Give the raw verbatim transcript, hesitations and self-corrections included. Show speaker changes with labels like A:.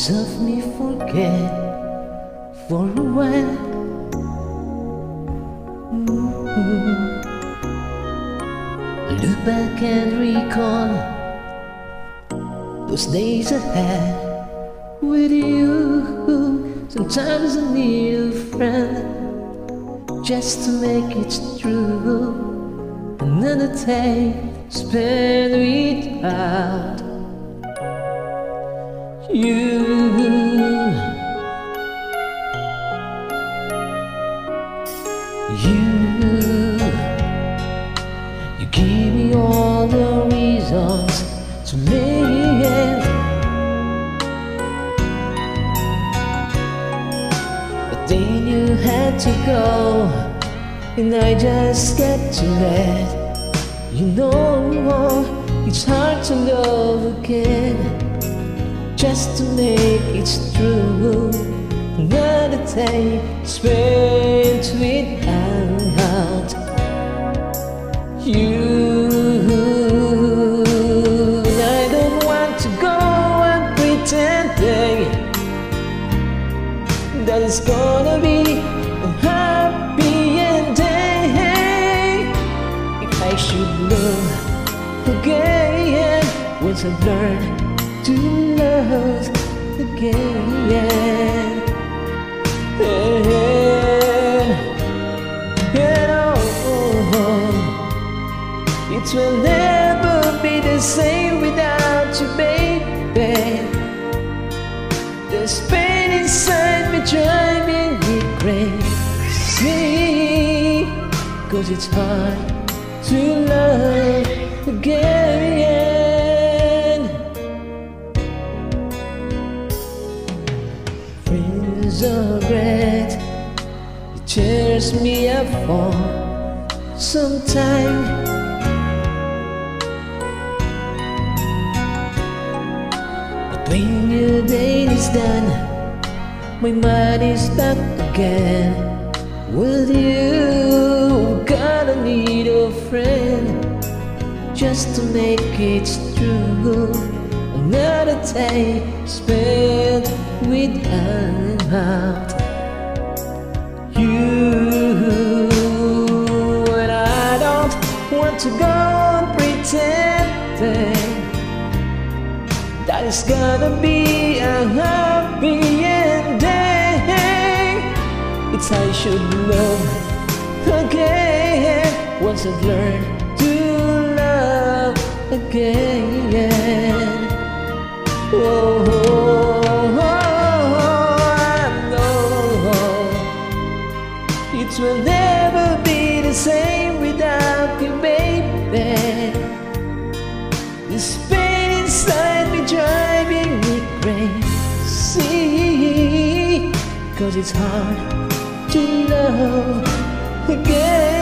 A: of me forget for a while. Mm-hmm. Look back and recall those days I had with you. Sometimes I need a friend just to make it through another day spent without you. You, you give me all the reasons to live, but then you had to go, and I just got to let you know it's hard to love again, just to make it through another day spent without you. I don't want to go on pretending that it's gonna be a happy ending. If I should love again, once I've learned to love again. And, and oh, it will never be the same without you, baby. There's pain inside me driving me crazy, 'cause it's hard to love again. Friends are great, it tears me up for some time. But when your day is done, my mind is back again with you. Gotta need a friend just to make it through another day spent without you. And I don't want to go on pretending that it's gonna be a happy ending. It's I should love again once I've learned to love again. Oh, oh, oh, I know it will never be the same without you, baby. This pain inside me driving me crazy, 'cause it's hard to love again.